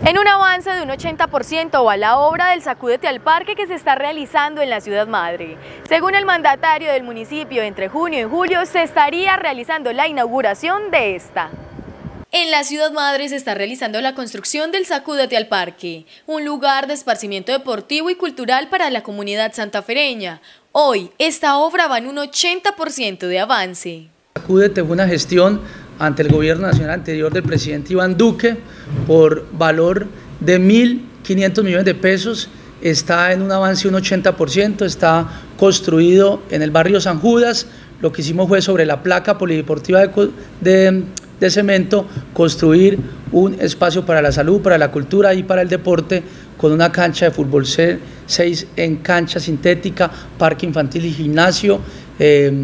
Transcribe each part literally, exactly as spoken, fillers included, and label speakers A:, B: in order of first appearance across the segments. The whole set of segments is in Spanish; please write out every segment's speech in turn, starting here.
A: En un avance de un ochenta por ciento va la obra del Sacúdete al Parque que se está realizando en la ciudad madre. Según el mandatario del municipio, entre junio y julio se estaría realizando la inauguración de esta. En la ciudad madre se está realizando la construcción del Sacúdete al Parque, un lugar de esparcimiento deportivo y cultural para la comunidad santafereña. Hoy, esta obra va en un ochenta por ciento de avance.
B: Sacúdete fue una gestión ante el gobierno nacional anterior del presidente Iván Duque por valor de mil quinientos millones de pesos. Está en un avance de un ochenta por ciento, está construido en el barrio San Judas. Lo que hicimos fue sobre la placa polideportiva de, de, de cemento construir un espacio para la salud, para la cultura y para el deporte, con una cancha de fútbol seis en cancha sintética, parque infantil y gimnasio, eh,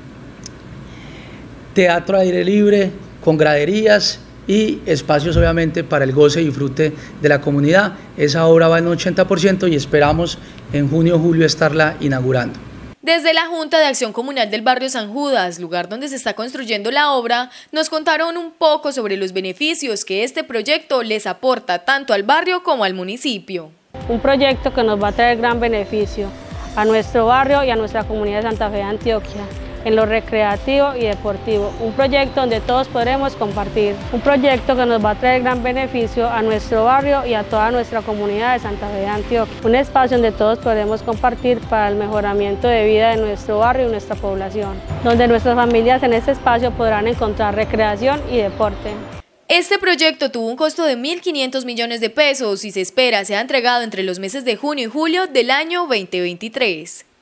B: teatro al aire libre con graderías y espacios obviamente para el goce y disfrute de la comunidad. Esa obra va en un ochenta por ciento y esperamos en junio o julio estarla inaugurando.
A: Desde la Junta de Acción Comunal del barrio San Judas, lugar donde se está construyendo la obra, nos contaron un poco sobre los beneficios que este proyecto les aporta tanto al barrio como al municipio.
C: Un proyecto que nos va a traer gran beneficio a nuestro barrio y a nuestra comunidad de Santa Fe de Antioquia, en lo recreativo y deportivo, un proyecto donde todos podremos compartir, un proyecto que nos va a traer gran beneficio a nuestro barrio y a toda nuestra comunidad de Santa Fe de Antioquia, un espacio donde todos podremos compartir para el mejoramiento de vida de nuestro barrio y nuestra población, donde nuestras familias en este espacio podrán encontrar recreación y deporte.
A: Este proyecto tuvo un costo de mil quinientos millones de pesos y se espera sea entregado entre los meses de junio y julio del año dos mil veintitrés.